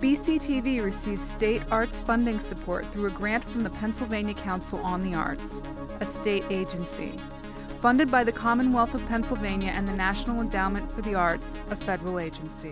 BCTV receives state arts funding support through a grant from the Pennsylvania Council on the Arts, a state agency, funded by the Commonwealth of Pennsylvania and the National Endowment for the Arts, a federal agency.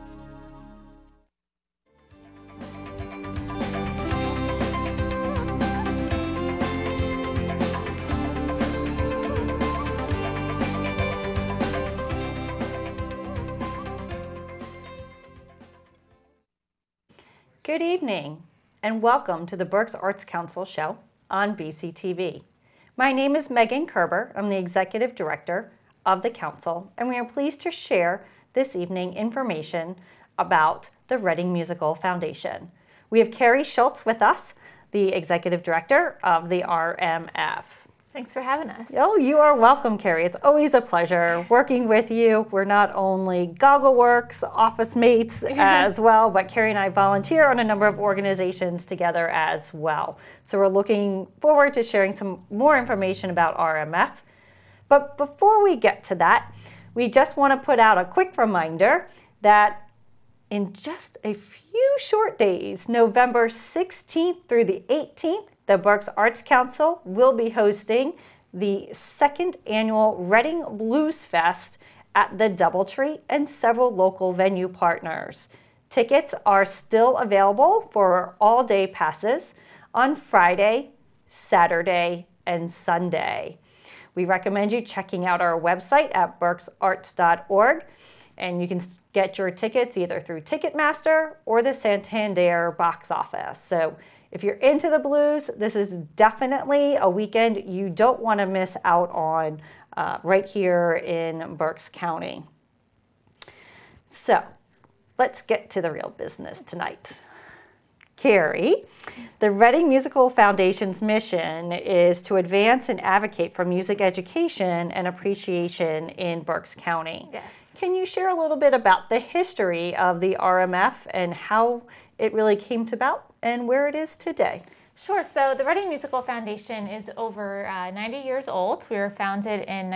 Good evening, and welcome to the Berks Arts Council show on BCTV. My name is Meggan Kerber. I'm the Executive Director of the Council, and we are pleased to share this evening information about the Reading Musical Foundation. We have Keri Shultz with us, the Executive Director of the RMF. Thanks for having us. Oh, you are welcome, Keri. It's always a pleasure working with you. We're not only Goggleworks office mates as well, but Keri and I volunteer on a number of organizations together as well. So we're looking forward to sharing some more information about RMF. But before we get to that, we just want to put out a quick reminder that in just a few short days, November 16th through the 18th, the Berks Arts Council will be hosting the second annual Reading Blues Fest at the Doubletree and several local venue partners. Tickets are still available for all-day passes on Friday, Saturday, and Sunday. We recommend you checking out our website at berksarts.org, and you can get your tickets either through Ticketmaster or the Santander box office. So if you're into the blues, this is definitely a weekend you don't want to miss out on right here in Berks County. So let's get to the real business tonight. Keri, the Reading Musical Foundation's mission is to advance and advocate for music education and appreciation in Berks County. Yes. Can you share a little bit about the history of the RMF and how it really came about and where it is today? Sure. So the Reading Musical Foundation is over 90 years old. We were founded in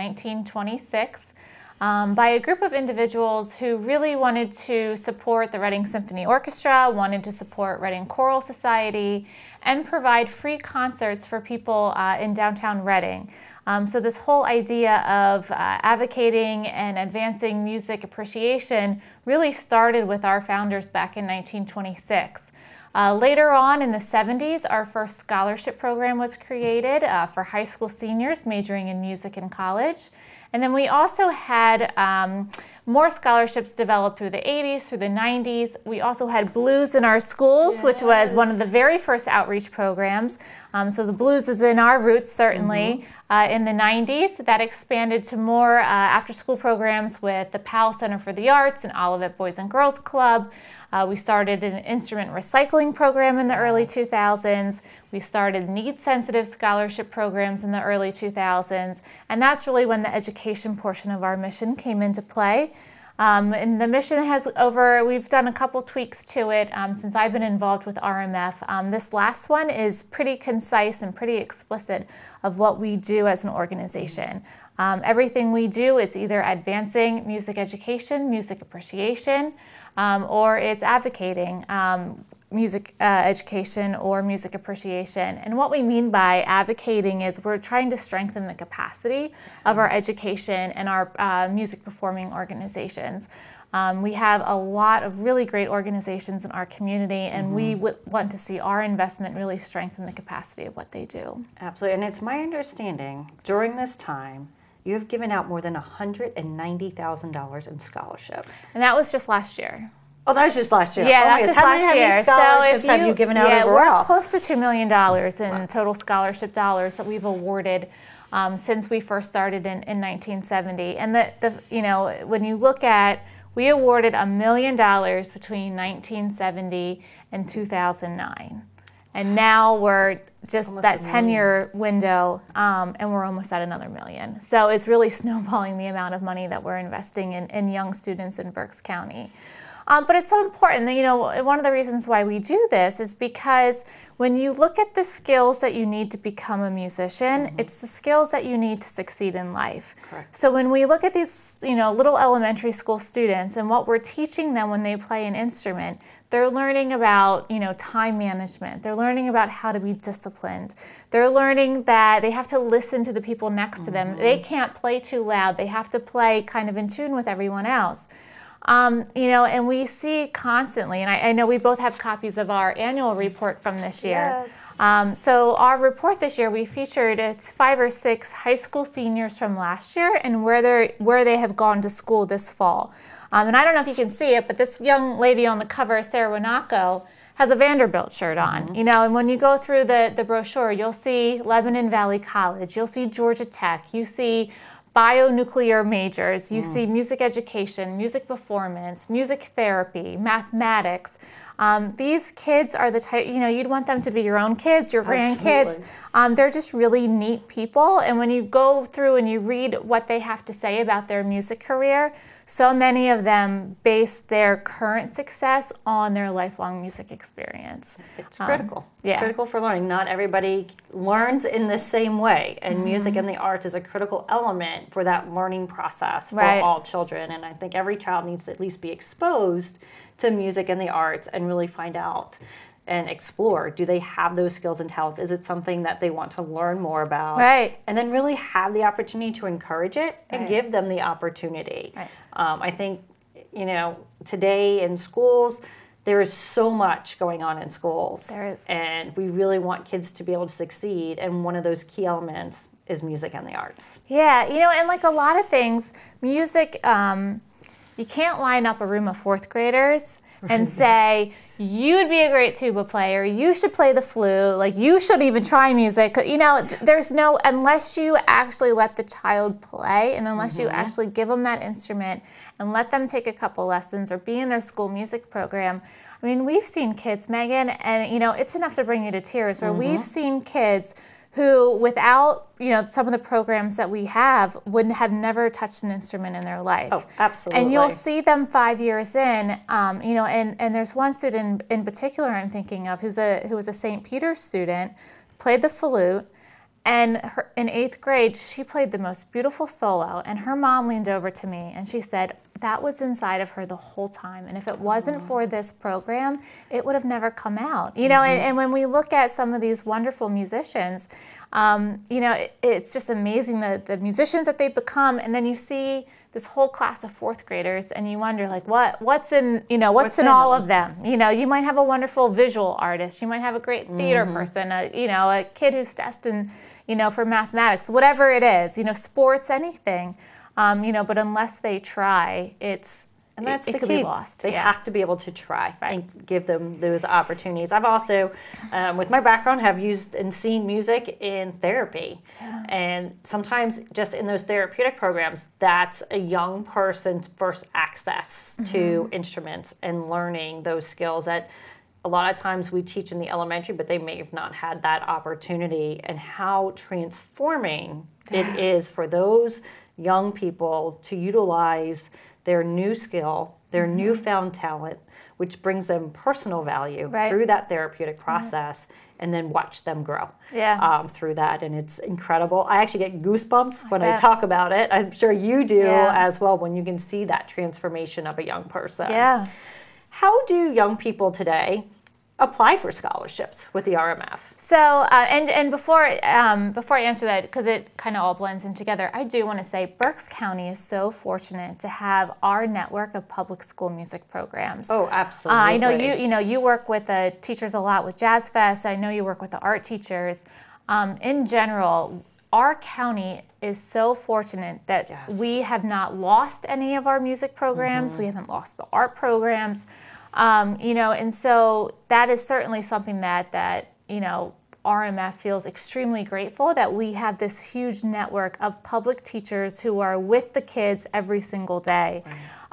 1926 by a group of individuals who really wanted to support the Reading Symphony Orchestra, wanted to support Reading Choral Society, and provide free concerts for people in downtown Reading. So this whole idea of advocating and advancing music appreciation really started with our founders back in 1926. Later on in the 70s, our first scholarship program was created for high school seniors majoring in music in college. And then we also had more scholarships developed through the 80s, through the 90s. We also had blues in our schools, yes, which was one of the very first outreach programs. So the blues is in our roots, certainly. In the 90s, that expanded to more after-school programs with the Powell Center for the Arts and Olivet Boys and Girls Club. We started an instrument recycling program in the early 2000s. We started need-sensitive scholarship programs in the early 2000s. And that's really when the education portion of our mission came into play. And the mission has we've done a couple tweaks to it since I've been involved with RMF. This last one is pretty concise and pretty explicit of what we do as an organization. Everything we do is either advancing music education, music appreciation, or it's advocating music education or music appreciation. And what we mean by advocating is we're trying to strengthen the capacity of our education and our music performing organizations. We have a lot of really great organizations in our community, and we want to see our investment really strengthen the capacity of what they do. Absolutely, and it's my understanding during this time you have given out more than $190,000 in scholarship. And that was just last year. Oh, that was just last year. Yeah, that's just last year. So if have you given out overall? We're close to $2 million in total scholarship dollars that we've awarded since we first started in 1970. And when you look at, we awarded $1 million between 1970 and 2009. And now we're just almost that 10-year window, and we're almost at another $1 million. So it's really snowballing the amount of money that we're investing in young students in Berks County. But it's so important that, you know, one of the reasons why we do this is because when you look at the skills that you need to become a musician, it's the skills that you need to succeed in life. Correct. So when we look at these, you know, little elementary school students and what we're teaching them when they play an instrument, they're learning about, you know, time management. They're learning about how to be disciplined. They're learning that they have to listen to the people next to them. They can't play too loud. They have to play kind of in tune with everyone else. You know, and we see constantly, and I know we both have copies of our annual report from this year. Yes. So our report this year, we featured, it's 5 or 6 high school seniors from last year and where they have gone to school this fall. And I don't know if you can see it, but this young lady on the cover, Sarah Wanako, has a Vanderbilt shirt on. You know, and when you go through the brochure, you'll see Lebanon Valley College, you'll see Georgia Tech, you see bionuclear majors, you see music education, music performance, music therapy, mathematics. These kids are the type, you know, you'd want them to be your own kids, your grandkids. They're just really neat people. And when you go through and you read what they have to say about their music career, so many of them base their current success on their lifelong music experience. It's critical. Yeah. It's critical for learning. Not everybody learns in the same way, and music and the arts is a critical element for that learning process for all children. And I think every child needs to at least be exposed to music and the arts and really find out and explore, do they have those skills and talents? Is it something that they want to learn more about? Right. And then really have the opportunity to encourage it and give them the opportunity. Right. I think, you know, today in schools, there is so much going on in schools. There is. And we really want kids to be able to succeed. And one of those key elements is music and the arts. Yeah, you know, and like a lot of things, music, you can't line up a room of 4th graders and say, you'd be a great tuba player, you should play the flute, like you should even try music. You know, there's no, unless you actually let the child play and unless you actually give them that instrument and let them take a couple lessons or be in their school music program. I mean, we've seen kids, Megan, and you know, it's enough to bring you to tears, where we've seen kids who, without, you know, some of the programs that we have, would have never touched an instrument in their life. Oh, absolutely. And you'll see them 5 years in, you know, and there's one student in particular I'm thinking of who was a St. Peter's student, played the flute, and in 8th grade, she played the most beautiful solo, and her mom leaned over to me and she said, that was inside of her the whole time, and if it wasn't for this program, it would have never come out. You know, and when we look at some of these wonderful musicians, you know, it's just amazing the musicians that they've become, and then you see this whole class of 4th graders, and you wonder, like, what's in, you know, what's in all of them? You know, you might have a wonderful visual artist, you might have a great theater person, you know, a kid who's destined, you know, for mathematics, whatever it is, you know, sports, anything. You know, but unless they try, it could be lost. They have to be able to try and give them those opportunities. I've also, with my background, have used and seen music in therapy. And sometimes just in those therapeutic programs, that's a young person's first access to instruments and learning those skills that a lot of times we teach in the elementary, but they may have not had that opportunity, and how transforming it is for those young people to utilize their new skill, their newfound talent, which brings them personal value through that therapeutic process, and then watch them grow through that. And it's incredible. I actually get goosebumps when I talk about it. I'm sure you do as well, when you can see that transformation of a young person. Yeah. How do young people today apply for scholarships with the RMF? So, and before I answer that, because it kind of all blends in together, I do want to say Berks County is so fortunate to have our network of public school music programs. Oh, absolutely. I know you work with the teachers a lot with Jazz Fest. I know you work with the art teachers. In general, our county is so fortunate that we have not lost any of our music programs. We haven't lost the art programs. You know, and so that is certainly something that you know, RMF feels extremely grateful that we have this huge network of public teachers who are with the kids every single day.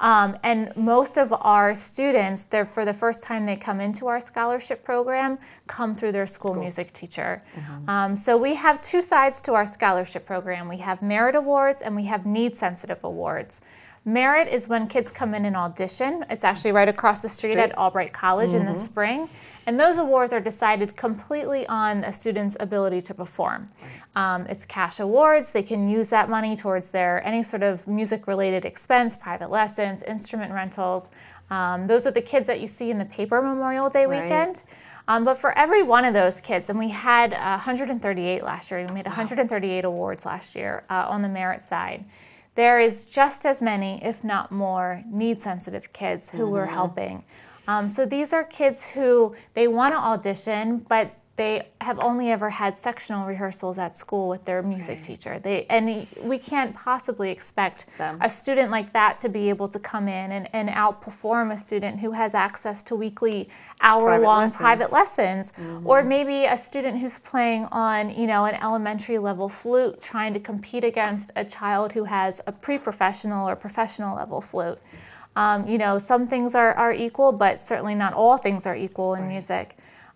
And most of our students, for the first time they come into our scholarship program, come through their school music teacher. So we have 2 sides to our scholarship program. We have merit awards and we have need-sensitive awards. Merit is when kids come in and audition. It's actually right across the street at Albright College in the spring. And those awards are decided completely on a student's ability to perform. It's cash awards. They can use that money towards their any sort of music-related expense, private lessons, instrument rentals. Those are the kids that you see in the paper Memorial Day weekend. But for every one of those kids, and we had 138 last year, we made 138 awards last year on the merit side. There is just as many, if not more, need-sensitive kids who we're helping. So these are kids who, they want to audition, but they have only ever had sectional rehearsals at school with their music teacher. And we can't possibly expect a student like that to be able to come in and outperform a student who has access to weekly hour-long private lessons. Or maybe a student who's playing on, an elementary level flute trying to compete against a child who has a pre-professional or professional level flute. Some things are equal, but certainly not all things are equal in music.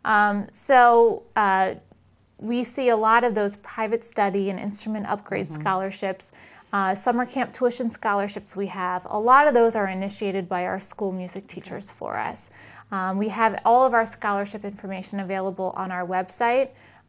So we see a lot of those private study and instrument upgrade scholarships, summer camp tuition scholarships we have. A lot of those are initiated by our school music teachers for us. We have all of our scholarship information available on our website.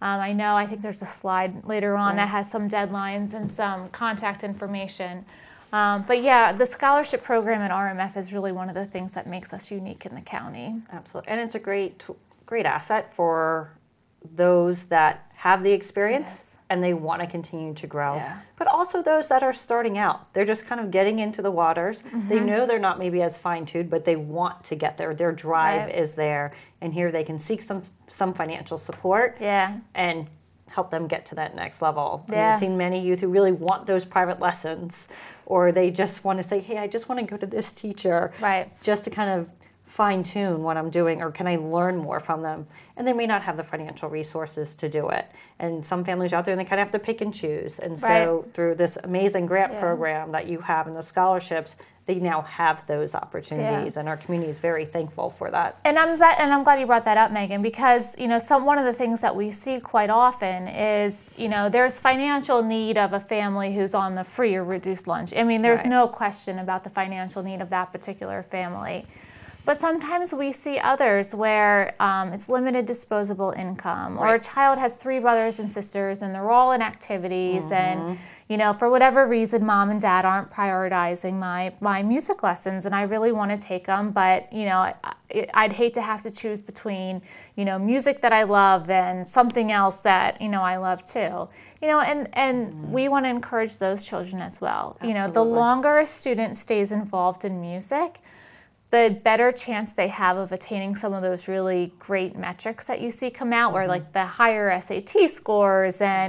I think there's a slide later on that has some deadlines and some contact information. But yeah, the scholarship program at RMF is really one of the things that makes us unique in the county. Absolutely. And it's a great asset for those that have the experience and they want to continue to grow. But also those that are starting out. They're just kind of getting into the waters. They know they're not maybe as fine-tuned, but they want to get there. Their drive is there. And here they can seek some financial support and help them get to that next level. I've seen many youth who really want those private lessons, or they just want to say, hey, I just want to go to this teacher just to kind of fine-tune what I'm doing, or can I learn more from them? And they may not have the financial resources to do it. And some families out there, they kind of have to pick and choose. And so through this amazing grant program that you have and the scholarships, they now have those opportunities, and our community is very thankful for that. And I'm glad you brought that up, Megan, because one of the things that we see quite often is there's financial need of a family who's on the free or reduced lunch. I mean, there's no question about the financial need of that particular family. But sometimes we see others where it's limited disposable income, or a child has 3 brothers and sisters and they're all in activities, and for whatever reason, mom and dad aren't prioritizing my music lessons, and I really want to take them, but I'd hate to have to choose between music that I love and something else that I love too. And we want to encourage those children as well. The longer a student stays involved in music, the better chance they have of attaining some of those really great metrics that you see come out, where like the higher SAT scores and,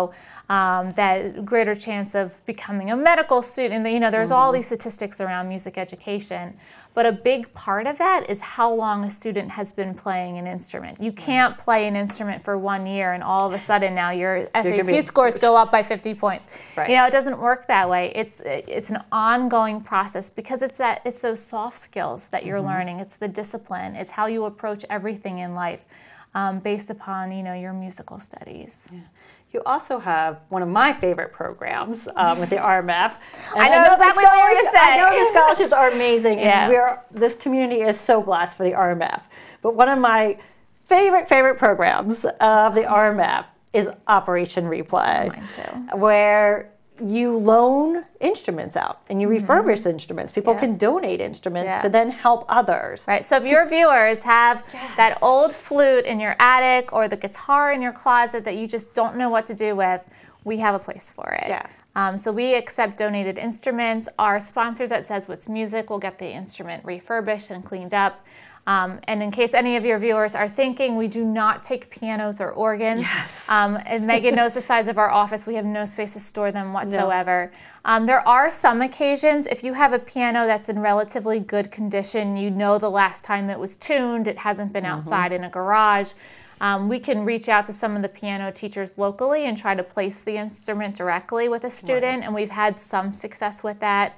that greater chance of becoming a medical student. There's all these statistics around music education. But a big part of that is how long a student has been playing an instrument. You can't play an instrument for 1 year and all of a sudden now your SAT scores go up by 50 points. It doesn't work that way. It's an ongoing process, because it's those soft skills that you're learning. It's the discipline. It's how you approach everything in life based upon your musical studies. You also have one of my favorite programs with the RMF. I know exactly what you're going to say. I know the scholarships are amazing, and this community is so blessed for the RMF. But one of my favorite programs of the RMF is Operation Replay, mine too. Where you loan instruments out and you refurbish instruments. People can donate instruments to then help others. Right. So if your viewers have that old flute in your attic or the guitar in your closet that you just don't know what to do with, we have a place for it. So we accept donated instruments. Our sponsors at Says What's Music will get the instrument refurbished and cleaned up. And in case any of your viewers are thinking, we do not take pianos or organs. And Megan knows the size of our office. We have no space to store them whatsoever. There are some occasions, if you have a piano that's in relatively good condition, the last time it was tuned, it hasn't been outside in a garage, we can reach out to some of the piano teachers locally and try to place the instrument directly with a student, and we've had some success with that.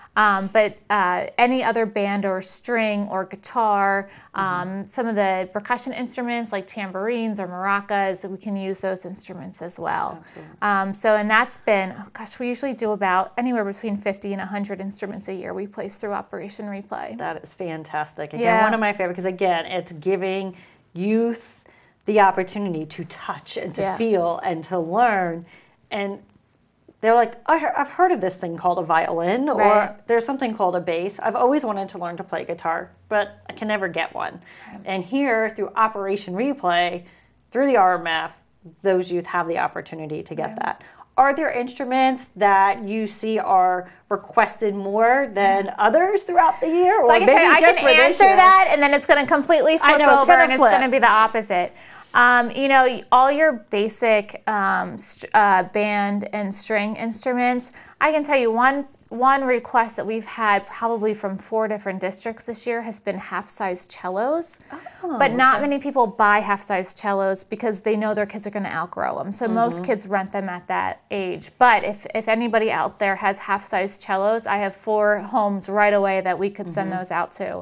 But any other band or string or guitar, some of the percussion instruments like tambourines or maracas, we can use those instruments as well. And that's been, oh gosh, we usually do about anywhere between 50 and 100 instruments a year we place through Operation Replay. That is fantastic. Again, one of my favorites, because again, it's giving youth the opportunity to touch and to feel and to learn. And they're like, I've heard of this thing called a violin, or there's something called a bass. I've always wanted to learn to play guitar, but I can never get one. And here, through Operation Replay, through the RMF, those youth have the opportunity to get that. Are there instruments that you see are requested more than others throughout the year? So I can answer that, and then it's going to completely flip over, and it's going to be the opposite. You know, all your basic band and string instruments, I can tell you one request that we've had probably from 4 different districts this year has been half-size cellos. But not many people buy half-size cellos because they know their kids are going to outgrow them. So most kids rent them at that age. But if anybody out there has half-size cellos, I have 4 homes right away that we could send those out to.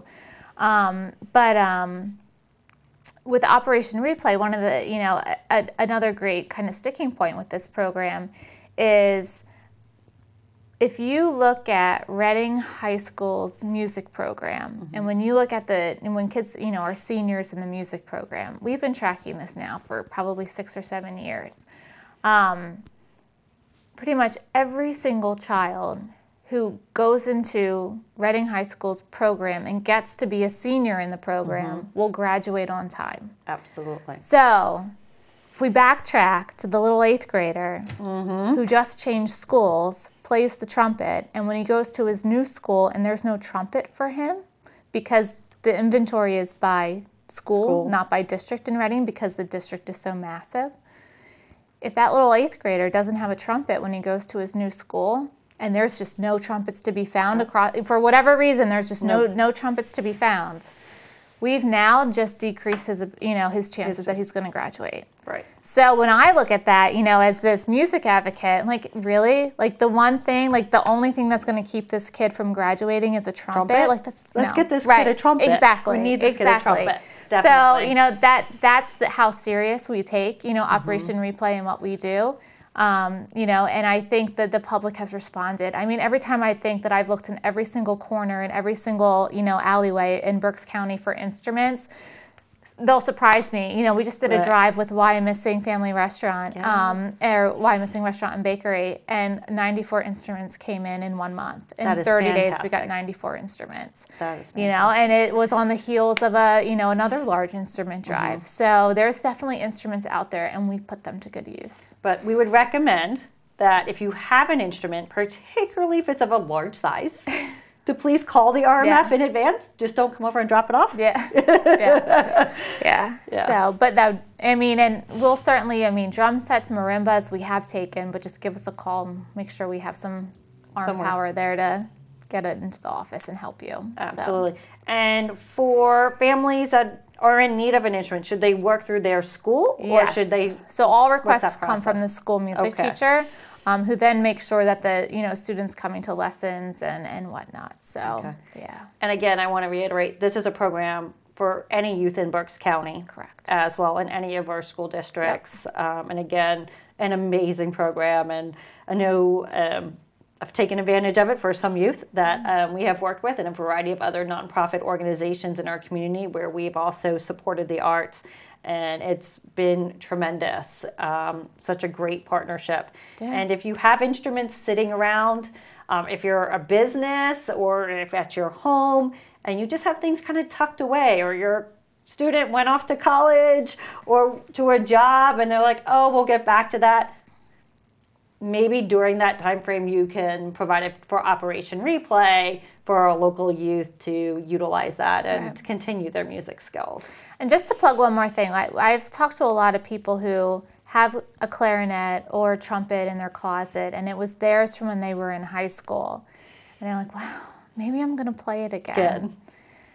With Operation Replay, one of the, you know, another great kind of sticking point with this program is if you look at Reading High School's music program, and when you look at when kids, you know, are seniors in the music program, we've been tracking this now for probably 6 or 7 years. Pretty much every single child who goes into Reading High School's program and gets to be a senior in the program will graduate on time. Absolutely. So if we backtrack to the little 8th grader who just changed schools, plays the trumpet, and when he goes to his new school and there's no trumpet for him because the inventory is by school, not by district in Reading because the district is so massive. If that little 8th grader doesn't have a trumpet when he goes to his new school, and there's just no trumpets to be found across, for whatever reason, there's just no trumpets to be found. We've now just decreased his, you know, his chances that he's going to graduate. Right. So when I look at that, you know, as this music advocate, I'm like, really? Like the one thing, like the only thing that's going to keep this kid from graduating is a trumpet? Like let's get this kid a trumpet. Exactly. We need this kid a trumpet. Definitely. So, you know, that's how serious we take, you know, Operation Replay and what we do. You know, and I think that the public has responded. I mean, every time I think that I've looked in every single corner and every single, you know, alleyway in Berks County for instruments, they'll surprise me. You know, we just did a drive with Why Missing Family Restaurant, or Why Missing Restaurant and Bakery, and 94 instruments came in 1 month. In 30 days, we got 94 instruments. That is fantastic. You know, and it was on the heels of another large instrument drive. So there's definitely instruments out there, and we put them to good use. But we would recommend that if you have an instrument, particularly if it's of a large size, to please call the RMF in advance. Just don't come over and drop it off. So, but that, I mean, and we'll certainly, I mean, drum sets, marimbas, we have taken, but just give us a call and make sure we have some arm power there to get it into the office and help you. Absolutely. So. And for families that are in need of an instrument, should they work through their school, or should they? So all requests come from the school music teacher. Who then makes sure that the students coming to lessons and whatnot. So And again, I want to reiterate, this is a program for any youth in Berks County, as well, in any of our school districts. And again, an amazing program, and I know I've taken advantage of it for some youth that we have worked with, and a variety of other nonprofit organizations in our community where we've also supported the arts. And it's been tremendous. Such a great partnership. And if you have instruments sitting around, if you're a business or if at your home and you just have things kind of tucked away, or your student went off to college or to a job and they're like, oh, we'll get back to that. Maybe during that time frame you can provide it for Operation Replay for our local youth to utilize that and continue their music skills. And just to plug one more thing, I've talked to a lot of people who have a clarinet or a trumpet in their closet, and it was theirs from when they were in high school. And they're like, wow, maybe I'm going to play it again.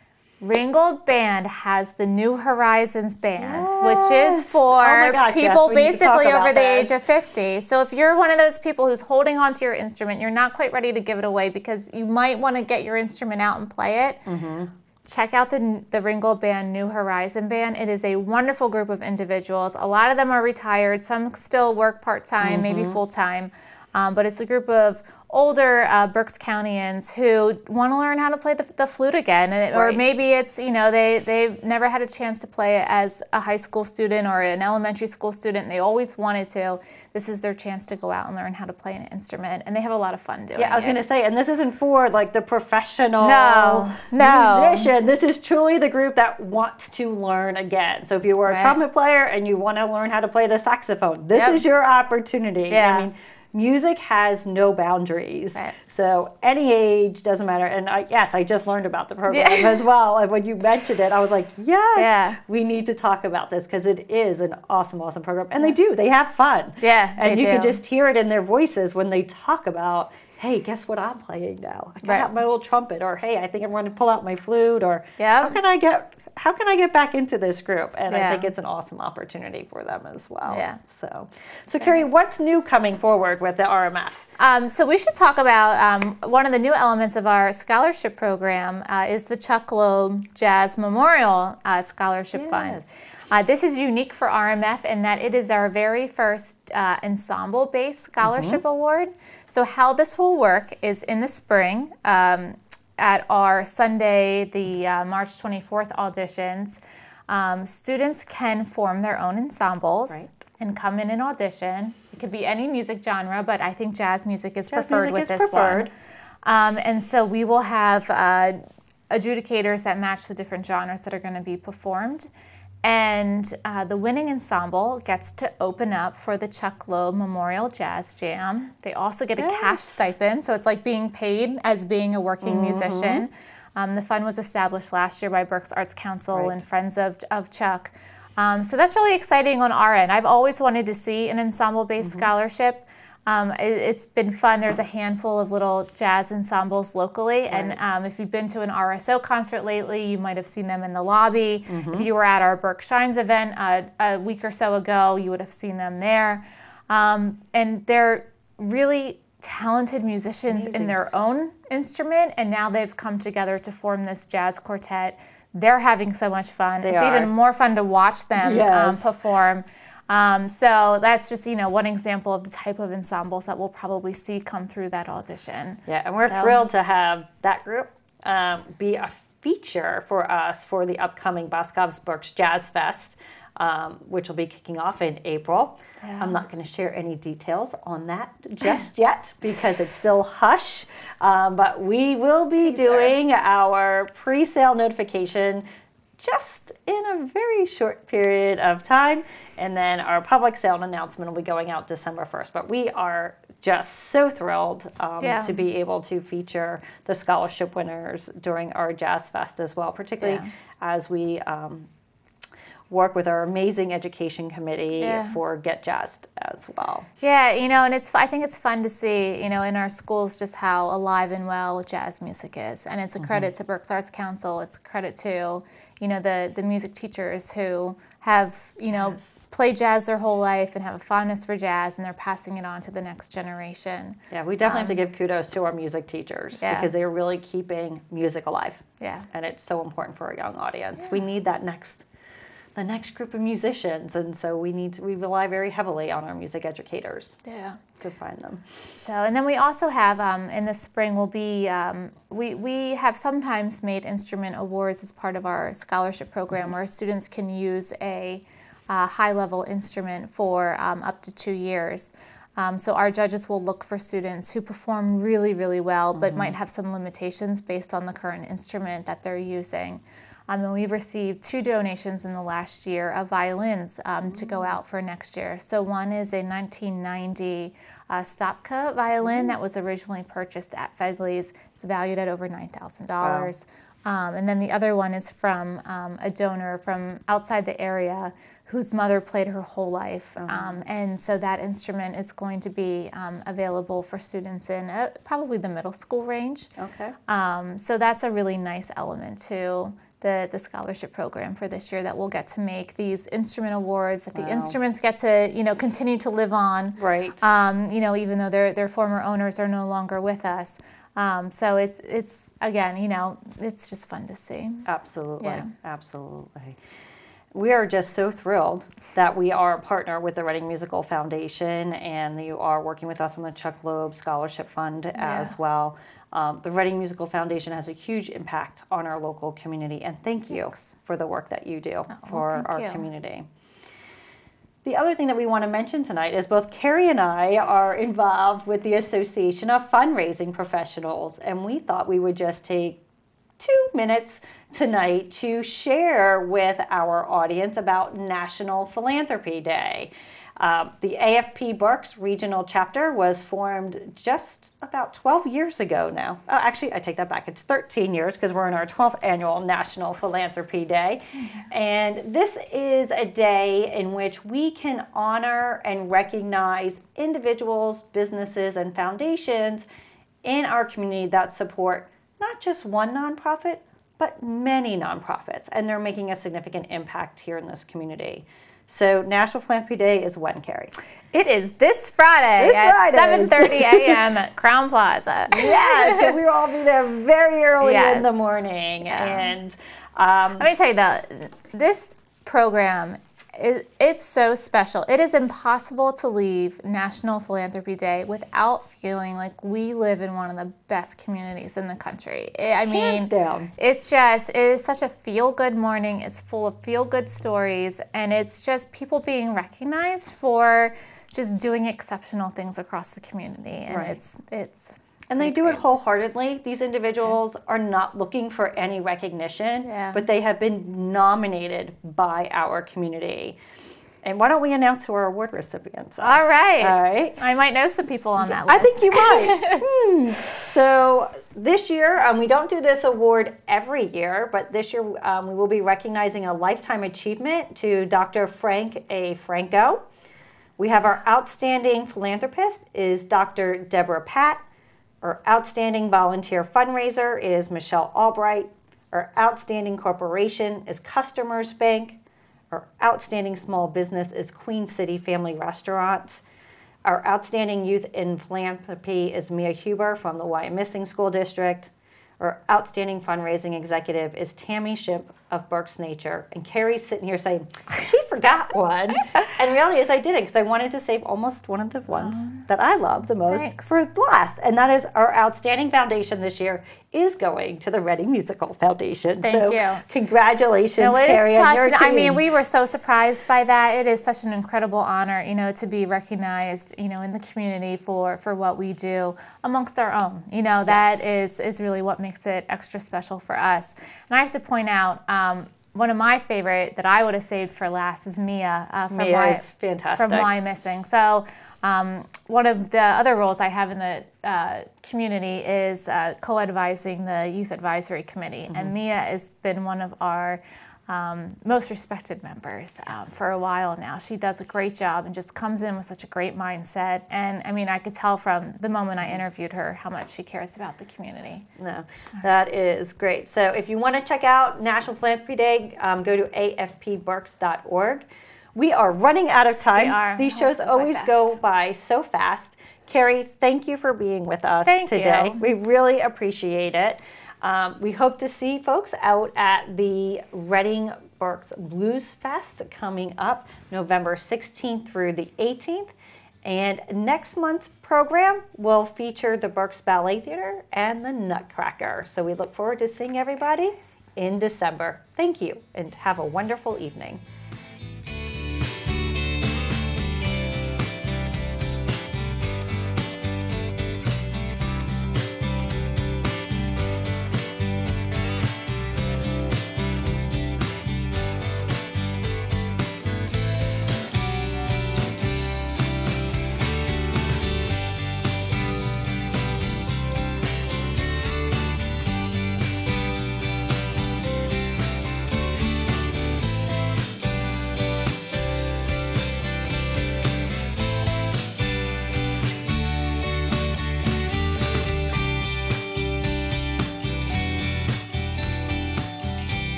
Ringgold Band has the New Horizons Band, which Yes. is for Oh my gosh, people yes, we need to talk basically about over the this. age of 50. So if you're one of those people who's holding on to your instrument, you're not quite ready to give it away because you might want to get your instrument out and play it. Check out the Ringgold Band New Horizon Band. It is a wonderful group of individuals. A lot of them are retired. Some still work part-time, maybe full-time. But it's a group of older Berks Countyans who want to learn how to play the flute again. Or maybe it's, they've never had a chance to play it as a high school student or an elementary school student. They always wanted to. This is their chance to go out and learn how to play an instrument. And they have a lot of fun doing it. Yeah, I was going to say, and this isn't for like the professional No. musician. This is truly the group that wants to learn again. So if you were a trumpet player and you want to learn how to play the saxophone, this is your opportunity. Yeah. I mean, music has no boundaries. So any age doesn't matter. And I just learned about the program as well. And when you mentioned it, I was like, yes, we need to talk about this because it is an awesome, awesome program. And they have fun. Yeah, and you can just hear it in their voices when they talk about, hey, guess what I'm playing now? I got out my little trumpet, or hey, I think I'm going to pull out my flute, or how can I get back into this group? And I think it's an awesome opportunity for them as well. So Keri, what's new coming forward with the RMF? So we should talk about one of the new elements of our scholarship program is the Chuck Loeb Jazz Memorial Scholarship Fund. This is unique for RMF in that it is our very first ensemble-based scholarship award. So how this will work is in the spring, at our Sunday, the March 24th auditions, students can form their own ensembles and come in and audition. It could be any music genre, but I think jazz music is preferred with this one. And so we will have adjudicators that match the different genres that are going to be performed. And the winning ensemble gets to open up for the Chuck Loeb Memorial Jazz Jam. They also get a cash stipend, so it's like being paid as being a working musician. The fund was established last year by Berks Arts Council and Friends of Chuck. So that's really exciting on our end. I've always wanted to see an ensemble-based scholarship. It's been fun. There's a handful of little jazz ensembles locally, and if you've been to an RSO concert lately, you might have seen them in the lobby. If you were at our Berks Shines event a week or so ago, you would have seen them there. And they're really talented musicians in their own instrument, and now they've come together to form this jazz quartet. They're having so much fun. It's even more fun to watch them perform. So that's just, one example of the type of ensembles that we'll probably see come through that audition. Yeah, and we're thrilled to have that group be a feature for us for the upcoming Boscov's Berks Jazz Fest, which will be kicking off in April. I'm not going to share any details on that just yet because it's still hush, but we will be doing our pre-sale notification just in a very short period of time. And then our public sale announcement will be going out December 1st. But we are just so thrilled to be able to feature the scholarship winners during our Jazz Fest as well, particularly as we work with our amazing education committee for Get Jazzed as well. Yeah, and I think it's fun to see, in our schools just how alive and well jazz music is. And it's a credit to Berks Arts Council. It's a credit to, the music teachers who have, played jazz their whole life and have a fondness for jazz, and they're passing it on to the next generation. Yeah, we definitely have to give kudos to our music teachers because they are really keeping music alive. Yeah. And it's so important for our young audience. We need that the next group of musicians, and so we rely very heavily on our music educators to find them. So, and then we also have in the spring will be we have sometimes made instrument awards as part of our scholarship program where students can use a high-level instrument for up to 2 years. So our judges will look for students who perform really, really well but might have some limitations based on the current instrument that they're using. And we've received 2 donations in the last year of violins to go out for next year. So one is a 1990 Stopka violin that was originally purchased at Fegley's. It's valued at over $9,000. Wow. And then the other one is from a donor from outside the area whose mother played her whole life. And so that instrument is going to be available for students in probably the middle school range. Okay. So that's a really nice element too, the scholarship program for this year, that we'll get to make these instrument awards, that the instruments get to, continue to live on. Right. Even though their former owners are no longer with us. So it's again, it's just fun to see. Absolutely. Yeah. Absolutely. We are just so thrilled that we are a partner with the Reading Musical Foundation, and you are working with us on the Chuck Loeb Scholarship Fund as well. The Reading Musical Foundation has a huge impact on our local community, and thank you for the work that you do for our community. The other thing that we want to mention tonight is both Keri and I are involved with the Association of Fundraising Professionals, and we thought we would just take 2 minutes tonight to share with our audience about National Philanthropy Day. The AFP Berks regional chapter was formed just about 12 years ago now. Oh, actually, I take that back. It's 13 years because we're in our 12th annual National Philanthropy Day. And this is a day in which we can honor and recognize individuals, businesses, and foundations in our community that support not just one nonprofit, but many nonprofits, and they're making a significant impact here in this community. So National Philanthropy Day is when, Keri? It is this Friday at 7:30 a.m. at Crown Plaza. Yeah, so we will all be there very early in the morning. And let me tell you though, this program, it's so special. It is impossible to leave National Philanthropy Day without feeling like we live in one of the best communities in the country. Hands down. It is such a feel-good morning. It's full of feel-good stories, and it's just people being recognized for just doing exceptional things across the community. And and they do it wholeheartedly. These individuals are not looking for any recognition, but they have been nominated by our community. And why don't we announce who our award recipients are? All right. All right. I might know some people on that list. I think you might. So this year, we don't do this award every year, but this year we will be recognizing a lifetime achievement to Dr. Frank A. Franco. We have our outstanding philanthropist is Dr. Deborah Patt. Our outstanding volunteer fundraiser is Michelle Albright. Our outstanding corporation is Customers Bank. Our outstanding small business is Queen City Family Restaurant. Our outstanding youth in philanthropy is Mia Huber from the Wyomissing School District. Our outstanding fundraising executive is Tammy Shimp of Berks Nature. And Keri's sitting here saying, she forgot one. And the reality is I did it because I wanted to save almost one of the ones that I love the most for last. And that is our outstanding foundation this year is going to the Reading Musical Foundation. Thank you. Congratulations, Keri, and your team. I mean, we were so surprised by that. It is such an incredible honor, to be recognized, in the community for what we do amongst our own. That is really what makes it extra special for us. And I have to point out, one of my favorite that I would have saved for last is Mia from Wyomissing. So one of the other roles I have in the community is co-advising the Youth Advisory Committee. And Mia has been one of our most respected members for a while now. She does a great job and just comes in with such a great mindset. And I mean, I could tell from the moment I interviewed her how much she cares about the community. No, that is great. So if you want to check out National Philanthropy Day, go to afpberks.org. We are running out of time. We are. These shows always go by so fast. Keri, thank you for being with us today. We really appreciate it. We hope to see folks out at the Reading Berks Blues Fest coming up November 16th through the 18th. And next month's program will feature the Berks Ballet Theater and the Nutcracker. So we look forward to seeing everybody in December. Thank you and have a wonderful evening.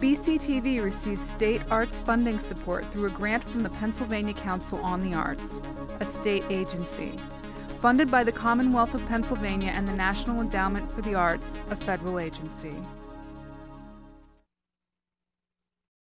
BCTV receives state arts funding support through a grant from the Pennsylvania Council on the Arts, a state agency. Funded by the Commonwealth of Pennsylvania and the National Endowment for the Arts, a federal agency.